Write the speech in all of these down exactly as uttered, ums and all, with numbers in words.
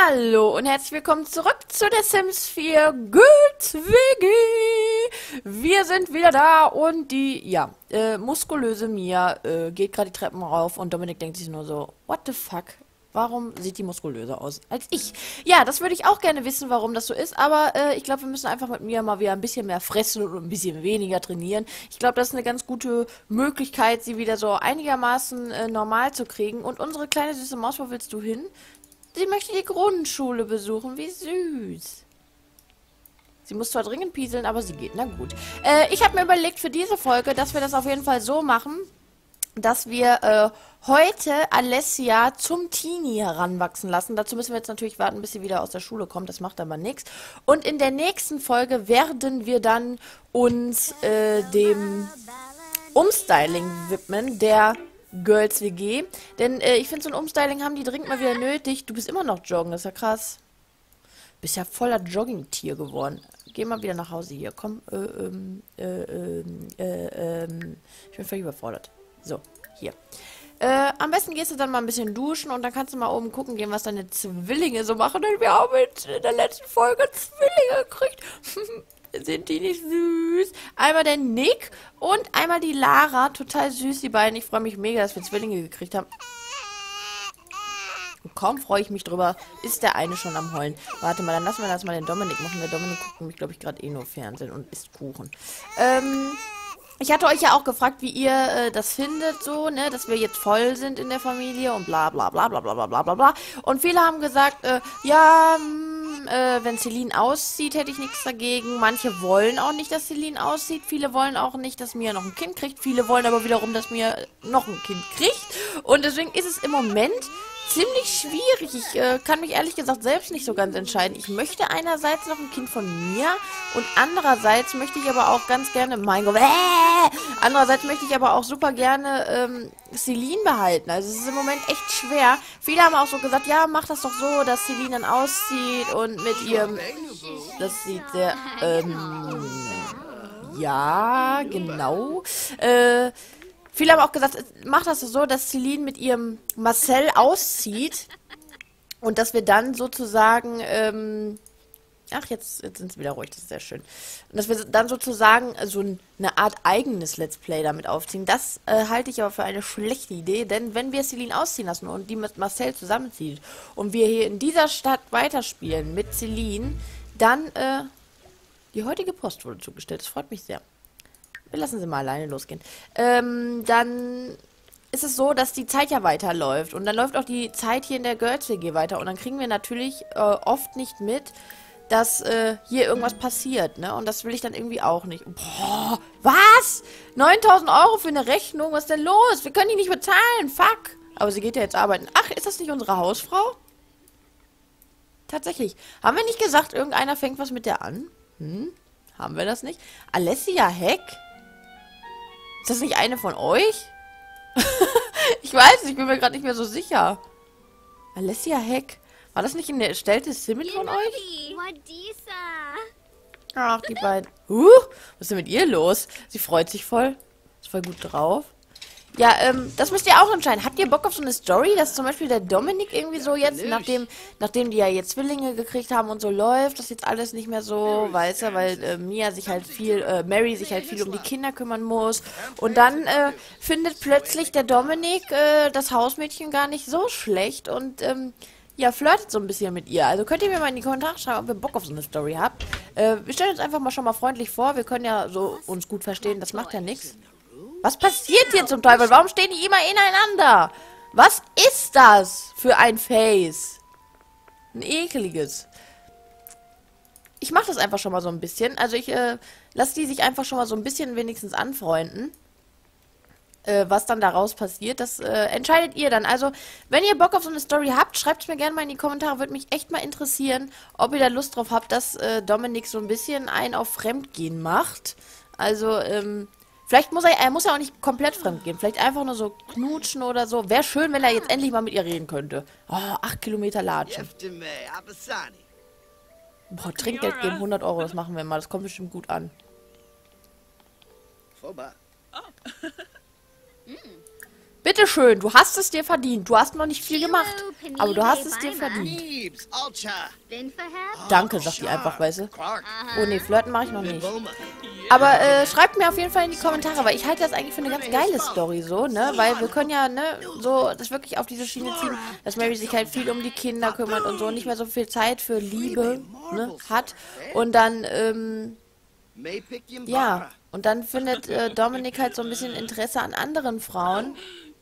Hallo und herzlich willkommen zurück zu der Sims vier Girls W G. Wir sind wieder da und die, ja, äh, muskulöse Mia äh, geht gerade die Treppen rauf und Dominik denkt sich nur so, what the fuck? Warum sieht die muskulöser aus als ich? Ja, das würde ich auch gerne wissen, warum das so ist, aber äh, ich glaube, wir müssen einfach mit Mia mal wieder ein bisschen mehr fressen und ein bisschen weniger trainieren. Ich glaube, das ist eine ganz gute Möglichkeit, sie wieder so einigermaßen äh, normal zu kriegen. Und unsere kleine süße Maus, wo willst du hin? Sie möchte die Grundschule besuchen. Wie süß. Sie muss zwar dringend pieseln, aber sie geht. Na gut. Äh, ich habe mir überlegt für diese Folge, dass wir das auf jeden Fall so machen, dass wir äh, heute Alessia zum Teenie heranwachsen lassen. Dazu müssen wir jetzt natürlich warten, bis sie wieder aus der Schule kommt. Das macht aber nichts. Und in der nächsten Folge werden wir dann uns äh, dem Umstyling widmen, der Girls W G. Denn äh, ich finde, so ein Umstyling haben die dringend mal wieder nötig. Du bist immer noch joggen, das ist ja krass. Bist ja voller Jogging-Tier geworden. Geh mal wieder nach Hause hier. Komm, äh, ähm, äh, ähm, äh, ähm, ich bin völlig überfordert. So, hier. Äh, am besten gehst du dann mal ein bisschen duschen und dann kannst du mal oben gucken gehen, was deine Zwillinge so machen. Denn wir haben jetzt in der letzten Folge Zwillinge gekriegt. Sind die nicht süß? Einmal der Nick und einmal die Lara. Total süß, die beiden. Ich freue mich mega, dass wir Zwillinge gekriegt haben. Und kaum freue ich mich drüber, ist der eine schon am Heulen. Warte mal, dann lassen wir das mal den Dominik machen. Der Dominik guckt nämlich, glaube ich, gerade eh nur Fernsehen und isst Kuchen. Ähm... Ich hatte euch ja auch gefragt, wie ihr äh, das findet, so, ne, dass wir jetzt voll sind in der Familie und bla bla bla bla bla bla bla bla bla. Und viele haben gesagt, äh, ja, mh, äh, wenn Celine auszieht, hätte ich nichts dagegen. Manche wollen auch nicht, dass Celine auszieht. Viele wollen auch nicht, dass Mia noch ein Kind kriegt. Viele wollen aber wiederum, dass Mia noch ein Kind kriegt. Und deswegen ist es im Moment ziemlich schwierig. Ich äh, kann mich ehrlich gesagt selbst nicht so ganz entscheiden. Ich möchte einerseits noch ein Kind von mir und andererseits möchte ich aber auch ganz gerne, mein Gott, äh, andererseits möchte ich aber auch super gerne ähm, Celine behalten. Also es ist im Moment echt schwer. Viele haben auch so gesagt, ja, mach das doch so, dass Celine dann auszieht und mit ihrem, das sieht sehr, ähm, ja, genau, äh, viele haben auch gesagt, mach das so, dass Celine mit ihrem Marcel auszieht und dass wir dann sozusagen, ähm, ach, jetzt, jetzt sind sie wieder ruhig, das ist sehr schön. Und dass wir dann sozusagen so eine Art eigenes Let's Play damit aufziehen. Das äh, halte ich aber für eine schlechte Idee, denn wenn wir Celine ausziehen lassen und die mit Marcel zusammenzieht und wir hier in dieser Stadt weiterspielen mit Celine, dann, äh, die heutige Post wurde zugestellt, das freut mich sehr. Wir lassen sie mal alleine losgehen. Ähm, dann ist es so, dass die Zeit ja weiterläuft. Und dann läuft auch die Zeit hier in der Girls W G weiter. Und dann kriegen wir natürlich äh, oft nicht mit, dass äh, hier irgendwas passiert, ne? Und das will ich dann irgendwie auch nicht. Boah, was? neuntausend Euro für eine Rechnung? Was ist denn los? Wir können die nicht bezahlen. Fuck. Aber sie geht ja jetzt arbeiten. Ach, ist das nicht unsere Hausfrau? Tatsächlich. Haben wir nicht gesagt, irgendeiner fängt was mit der an? Hm? Haben wir das nicht? Alessia Heck? Ist das nicht eine von euch? Ich weiß nicht, ich bin mir gerade nicht mehr so sicher. Alessia Heck. War das nicht eine erstellte Simmin von euch? Ach, die beiden. Huh, was ist denn mit ihr los? Sie freut sich voll. Ist voll gut drauf. Ja, ähm, das müsst ihr auch entscheiden. Habt ihr Bock auf so eine Story, dass zum Beispiel der Dominik irgendwie so jetzt, nachdem, nachdem die ja jetzt Zwillinge gekriegt haben und so läuft, das jetzt alles nicht mehr so, weißt du, weil äh, Mia sich halt viel, äh, Mary sich halt viel um die Kinder kümmern muss. Und dann äh, findet plötzlich der Dominik äh, das Hausmädchen gar nicht so schlecht und ähm, ja, flirtet so ein bisschen mit ihr. Also könnt ihr mir mal in die Kommentare schreiben, ob ihr Bock auf so eine Story habt. Äh, wir stellen uns einfach mal schon mal freundlich vor. Wir können ja so uns gut verstehen, das macht ja nichts. Was passiert hier zum Teufel? Warum stehen die immer ineinander? Was ist das für ein Face? Ein ekeliges. Ich mache das einfach schon mal so ein bisschen. Also ich äh, lasse die sich einfach schon mal so ein bisschen wenigstens anfreunden. Äh, was dann daraus passiert, das äh, entscheidet ihr dann. Also, wenn ihr Bock auf so eine Story habt, schreibt es mir gerne mal in die Kommentare. Würde mich echt mal interessieren, ob ihr da Lust drauf habt, dass äh, Dominik so ein bisschen einen auf Fremdgehen macht. Also, ähm... Vielleicht muss er, er muss ja auch nicht komplett fremd gehen. Vielleicht einfach nur so knutschen oder so. Wäre schön, wenn er jetzt endlich mal mit ihr reden könnte. Oh, acht Kilometer latschen. Boah, Trinkgeld geben, hundert Euro, das machen wir mal. Das kommt bestimmt gut an. Bitteschön, du hast es dir verdient. Du hast noch nicht viel gemacht, aber du hast es dir verdient. Danke, sagt die einfach, weißt du. Oh nee, flirten mache ich noch nicht. Aber äh, schreibt mir auf jeden Fall in die Kommentare, weil ich halte das eigentlich für eine ganz geile Story so, ne? Weil wir können ja, ne, so das wirklich auf diese Schiene ziehen, dass Mary sich halt viel um die Kinder kümmert und so, nicht mehr so viel Zeit für Liebe, ne, hat. Und dann, ähm, ja, und dann findet äh, Dominik halt so ein bisschen Interesse an anderen Frauen.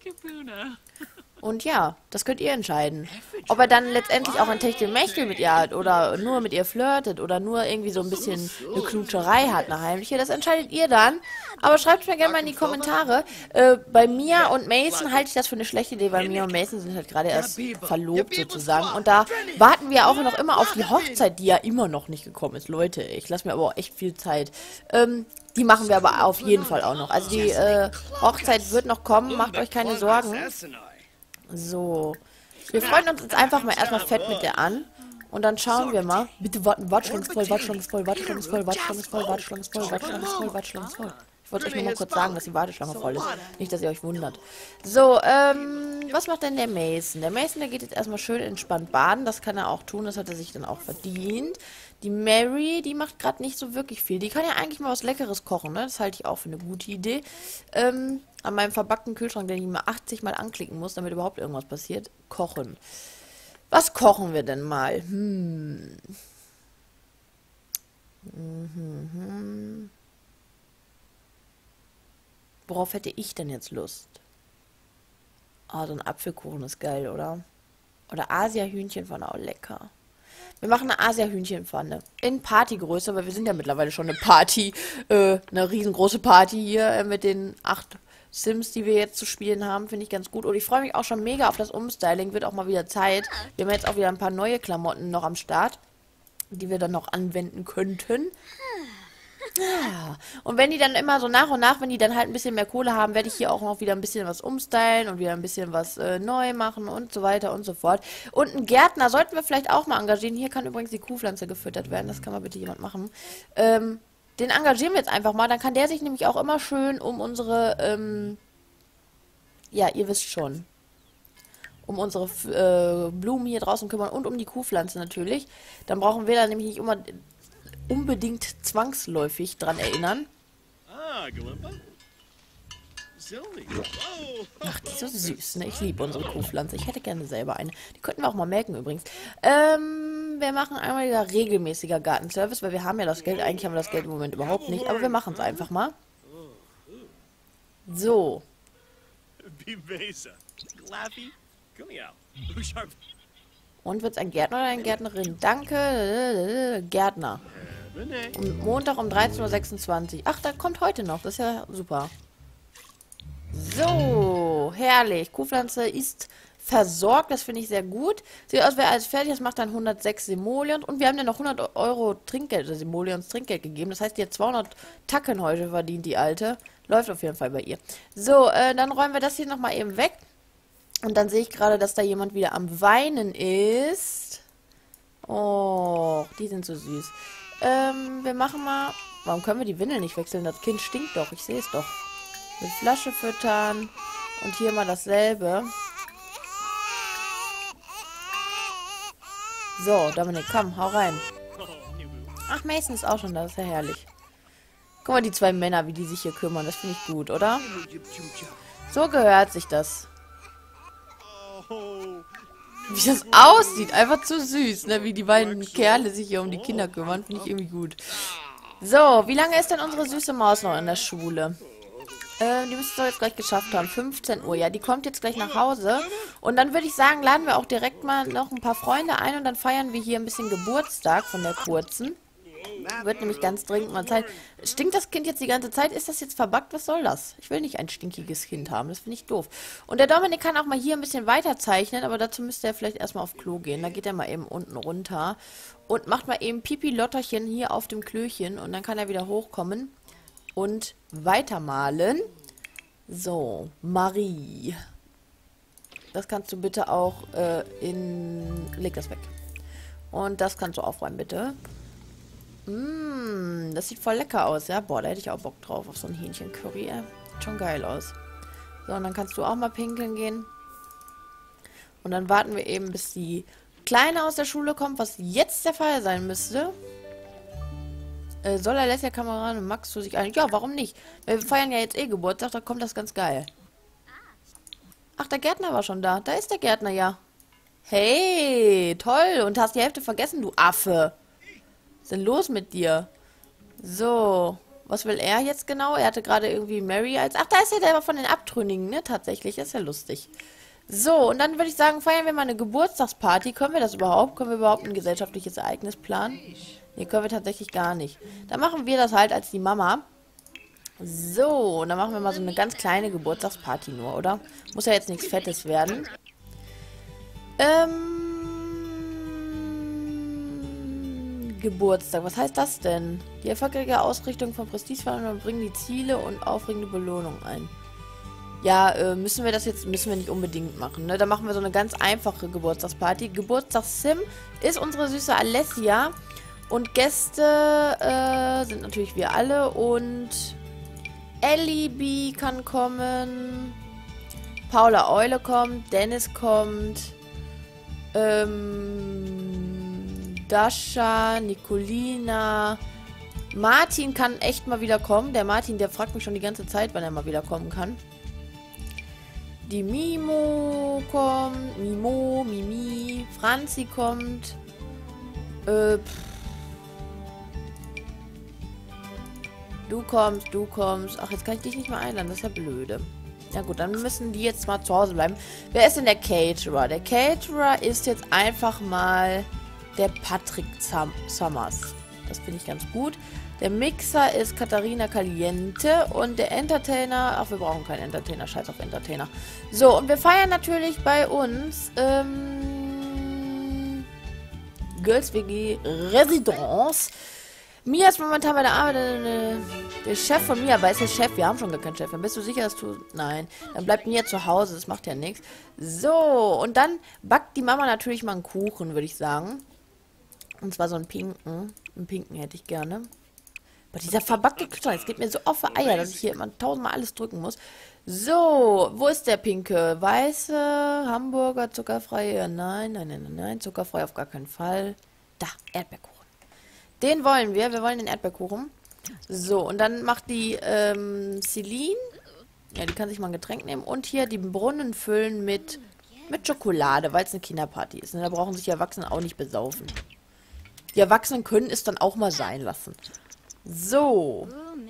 Und ja, das könnt ihr entscheiden. Ob er dann letztendlich auch ein Techtelmechtel mit ihr hat oder nur mit ihr flirtet oder nur irgendwie so ein bisschen eine Knutscherei hat, eine heimliche, das entscheidet ihr dann. Aber schreibt mir gerne mal in die Kommentare. Äh, bei Mia und Mason halte ich das für eine schlechte Idee, weil Mia und Mason sind halt gerade erst verlobt sozusagen. Und da warten wir auch noch immer auf die Hochzeit, die ja immer noch nicht gekommen ist. Leute, ich lasse mir aber auch echt viel Zeit. Ähm, die machen wir aber auf jeden Fall auch noch. Also die äh, Hochzeit wird noch kommen, macht euch keine Sorgen. So. Wir freuen uns jetzt einfach mal erstmal fett mit der an. Und dann schauen wir mal. Bitte warten, Warteschlange ist voll, Warteschlange ist voll, Warteschlange ist voll, Warteschlange ist voll, Warteschlange ist voll, Warteschlange ist voll, Warteschlange ist voll. Ich wollte euch nur mal kurz sagen, dass die Warteschlange voll ist. Nicht, dass ihr euch wundert. So, ähm, was macht denn der Mason? Der Mason, der geht jetzt erstmal schön entspannt baden. Das kann er auch tun, das hat er sich dann auch verdient. Die Mary, die macht gerade nicht so wirklich viel. Die kann ja eigentlich mal was Leckeres kochen, ne? Das halte ich auch für eine gute Idee. Ähm, an meinem verbackten Kühlschrank, den ich mal achtzig Mal anklicken muss, damit überhaupt irgendwas passiert. Kochen. Was kochen wir denn mal? Hm. Mhm. Worauf hätte ich denn jetzt Lust? Ah, so ein Apfelkuchen ist geil, oder? Oder Asia-Hühnchenpfanne, auch lecker. Wir machen eine Asia-Hühnchenpfanne. In Partygröße, weil wir sind ja mittlerweile schon eine Party, äh, eine riesengroße Party hier äh, mit den acht Sims, die wir jetzt zu spielen haben. Finde ich ganz gut. Und ich freue mich auch schon mega auf das Umstyling. Wird auch mal wieder Zeit. Wir haben jetzt auch wieder ein paar neue Klamotten noch am Start, die wir dann noch anwenden könnten. Ja. Und wenn die dann immer so nach und nach, wenn die dann halt ein bisschen mehr Kohle haben, werde ich hier auch noch wieder ein bisschen was umstylen und wieder ein bisschen was äh, neu machen und so weiter und so fort. Und einen Gärtner sollten wir vielleicht auch mal engagieren. Hier kann übrigens die Kuhpflanze gefüttert werden. Das kann mal bitte jemand machen. Ähm, den engagieren wir jetzt einfach mal. Dann kann der sich nämlich auch immer schön um unsere, ähm, ja, ihr wisst schon, um unsere äh, Blumen hier draußen kümmern und um die Kuhpflanze natürlich. Dann brauchen wir da nämlich nicht immer unbedingt zwangsläufig dran erinnern. Ach, die ist so süß, ne? Ich liebe unsere Kuhpflanze. Ich hätte gerne selber eine. Die könnten wir auch mal melken übrigens. Ähm, wir machen einmal wieder regelmäßiger Gartenservice, weil wir haben ja das Geld. Eigentlich haben wir das Geld im Moment überhaupt nicht, aber wir machen es einfach mal. So. Und wird es ein Gärtner oder eine Gärtnerin? Danke, Gärtner. Um Montag um dreizehn Uhr sechsundzwanzig. Ach, da kommt heute noch. Das ist ja super. So, herrlich. Kuhpflanze ist versorgt. Das finde ich sehr gut. Sieht aus, wer alles fertig ist, macht dann hundertsechs Simoleons. Und wir haben ja noch hundert Euro Trinkgeld, also Simoleons Trinkgeld gegeben. Das heißt, die hat zweihundert Tacken heute verdient, die Alte. Läuft auf jeden Fall bei ihr. So, äh, dann räumen wir das hier nochmal eben weg. Und dann sehe ich gerade, dass da jemand wieder am Weinen ist. Oh, die sind so süß. Ähm, wir machen mal... Warum können wir die Windel nicht wechseln? Das Kind stinkt doch. Ich sehe es doch. Mit Flasche füttern. Und hier mal dasselbe. So, Dominik, komm, hau rein. Ach, Mason ist auch schon da. Das ist ja herrlich. Guck mal, die zwei Männer, wie die sich hier kümmern. Das finde ich gut, oder? So gehört sich das. Wie das aussieht. Einfach zu süß, ne? Wie die beiden Kerle sich hier um die Kinder kümmern. Finde ich irgendwie gut. So, wie lange ist denn unsere süße Maus noch in der Schule? Äh, die müsste es doch jetzt gleich geschafft haben. fünfzehn Uhr. Ja, die kommt jetzt gleich nach Hause. Und dann würde ich sagen, laden wir auch direkt mal noch ein paar Freunde ein. Und dann feiern wir hier ein bisschen Geburtstag von der Kurzen. Wird nämlich ganz dringend mal Zeit. Stinkt das Kind jetzt die ganze Zeit? Ist das jetzt verbuggt? Was soll das? Ich will nicht ein stinkiges Kind haben. Das finde ich doof. Und der Dominik kann auch mal hier ein bisschen weiter zeichnen, aber dazu müsste er vielleicht erstmal auf Klo gehen. Da geht er mal eben unten runter und macht mal eben Pipi-Lotterchen hier auf dem Klöchen und dann kann er wieder hochkommen und weitermalen. So, Marie. Das kannst du bitte auch äh, in... Leg das weg. Und das kannst du aufräumen, bitte. Mmh, das sieht voll lecker aus, ja? Boah, da hätte ich auch Bock drauf, auf so ein Hähnchen-Curry, ey. Sieht schon geil aus. So, und dann kannst du auch mal pinkeln gehen. Und dann warten wir eben, bis die Kleine aus der Schule kommt, was jetzt der Fall sein müsste. Äh, soll Alessia, Kameran und Max zu sich ein? Ja, warum nicht? Wir feiern ja jetzt eh Geburtstag, da kommt das ganz geil. Ach, der Gärtner war schon da. Da ist der Gärtner, ja. Hey, toll. Und hast die Hälfte vergessen, du Affe. Was ist denn los mit dir? So, was will er jetzt genau? Er hatte gerade irgendwie Mary als... Ach, da ist ja der von den Abtrünnigen, ne? Tatsächlich, ist ja lustig. So, und dann würde ich sagen, feiern wir mal eine Geburtstagsparty. Können wir das überhaupt? Können wir überhaupt ein gesellschaftliches Ereignis planen? Nee, können wir tatsächlich gar nicht. Dann machen wir das halt als die Mama. So, und dann machen wir mal so eine ganz kleine Geburtstagsparty nur, oder? Muss ja jetzt nichts Fettes werden. Ähm... Geburtstag, was heißt das denn? Die erfolgreiche Ausrichtung von Prestigeveranstaltungen bringen die Ziele und aufregende Belohnungen ein. Ja, äh, müssen wir das jetzt, müssen wir nicht unbedingt machen, ne? Da machen wir so eine ganz einfache Geburtstagsparty. Geburtstagssim ist unsere süße Alessia. Und Gäste äh, sind natürlich wir alle. Und Ellie B kann kommen. Paula Eule kommt. Dennis kommt. Ähm, Dasha, Nicolina. Martin kann echt mal wieder kommen. Der Martin, der fragt mich schon die ganze Zeit, wann er mal wieder kommen kann. Die Mimo kommt. Mimo, Mimi. Franzi kommt. Äh, du kommst, du kommst. Ach, jetzt kann ich dich nicht mehr einladen. Das ist ja blöde. Ja gut, dann müssen die jetzt mal zu Hause bleiben. Wer ist denn der Caterer? Der Caterer ist jetzt einfach mal der Patrick Summers. Das finde ich ganz gut. Der Mixer ist Katharina Caliente und der Entertainer... Ach, wir brauchen keinen Entertainer. Scheiß auf Entertainer. So, und wir feiern natürlich bei uns ähm, Girls W G Residence. Mia ist momentan bei der Arbeit. Äh, der Chef von Mia, aber ist der Chef? Wir haben schon gar keinen Chef. Dann bist du sicher, dass du... Nein, dann bleibt Mia zu Hause. Das macht ja nichts. So, und dann backt die Mama natürlich mal einen Kuchen, würde ich sagen. Und zwar so einen pinken. Einen pinken hätte ich gerne. Aber dieser verbackte Kühlschrank, es geht mir so auf die Eier, dass ich hier immer tausendmal alles drücken muss. So, wo ist der pinke? Weiße, Hamburger, zuckerfreie. Nein, nein, nein, nein, nein. Zuckerfrei auf gar keinen Fall. Da, Erdbeerkuchen. Den wollen wir. Wir wollen den Erdbeerkuchen. So, und dann macht die ähm, Celine. Ja, die kann sich mal ein Getränk nehmen. Und hier die Brunnen füllen mit, mit Schokolade, weil es eine Kinderparty ist. Und da brauchen sich die Erwachsenen auch nicht besaufen. Die Erwachsenen können es dann auch mal sein lassen. So.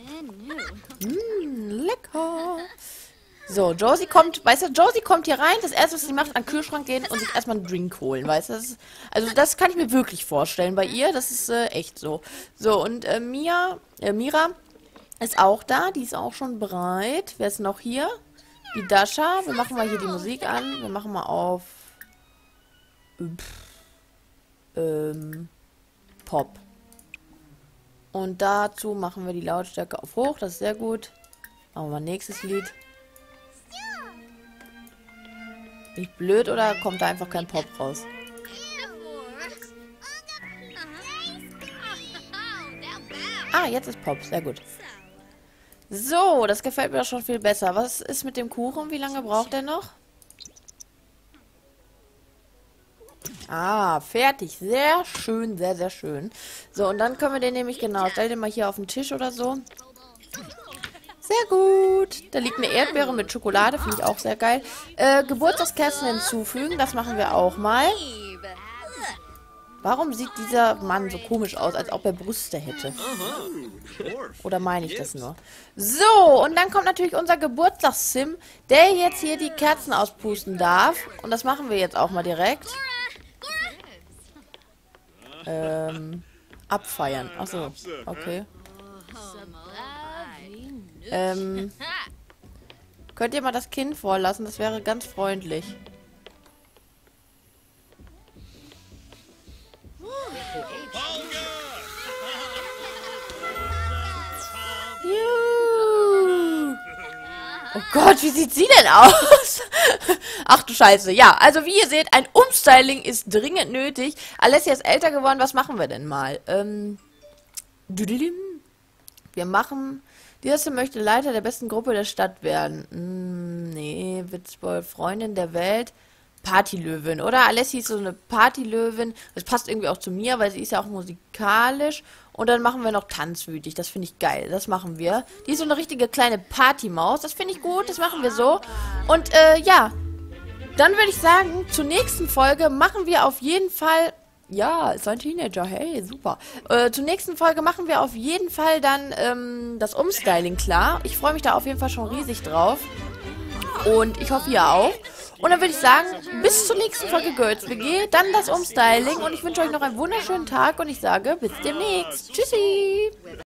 Mm, lecker. So, Josie kommt, weißt du, Josie kommt hier rein, das erste, was sie macht, an den Kühlschrank gehen und sich erstmal einen Drink holen, weißt du? Das ist, also das kann ich mir wirklich vorstellen bei ihr, das ist äh, echt so. So, und äh, Mia, äh, Mira ist auch da, die ist auch schon bereit. Wer ist noch hier? Die Dasha. Wir machen mal hier die Musik an. Wir machen mal auf Pff, ähm, Pop. Und dazu machen wir die Lautstärke auf hoch. Das ist sehr gut. Machen wir mal nächstes Lied. Bin ich blöd oder kommt da einfach kein Pop raus? Ah, jetzt ist Pop. Sehr gut. So, das gefällt mir doch schon viel besser. Was ist mit dem Kuchen? Wie lange braucht er noch? Ah, fertig. Sehr schön, sehr, sehr schön. So, und dann können wir den nämlich, genau, stell den mal hier auf den Tisch oder so. Sehr gut. Da liegt eine Erdbeere mit Schokolade, finde ich auch sehr geil. Äh, Geburtstagskerzen hinzufügen, das machen wir auch mal. Warum sieht dieser Mann so komisch aus, als ob er Brüste hätte? Oder meine ich das nur? So, und dann kommt natürlich unser Geburtstagssim, der jetzt hier die Kerzen auspusten darf. Und das machen wir jetzt auch mal direkt. Ähm, abfeiern. Achso, okay. Ähm, könnt ihr mal das Kind vorlassen? Das wäre ganz freundlich. Juhu. Oh Gott, wie sieht sie denn aus? Ach du Scheiße. Ja, also wie ihr seht, ein Umstyling ist dringend nötig. Alessia ist älter geworden. Was machen wir denn mal? Ähm, wir machen Die erste möchte Leiter der besten Gruppe der Stadt werden. Hm, nee, Witzbold, Freundin der Welt. Partylöwin, oder? Alessi ist so eine Partylöwin. Das passt irgendwie auch zu mir, weil sie ist ja auch musikalisch. Und dann machen wir noch tanzwütig. Das finde ich geil. Das machen wir. Die ist so eine richtige kleine Partymaus. Das finde ich gut. Das machen wir so. Und äh, ja, dann würde ich sagen, zur nächsten Folge machen wir auf jeden Fall... Ja, ist ein Teenager. Hey, super. Äh, zur nächsten Folge machen wir auf jeden Fall dann ähm, das Umstyling klar. Ich freue mich da auf jeden Fall schon riesig drauf. Und ich hoffe, ihr auch. Und dann würde ich sagen, bis zur nächsten Folge Girls W G, dann das Umstyling. Und ich wünsche euch noch einen wunderschönen Tag und ich sage bis demnächst. Tschüssi!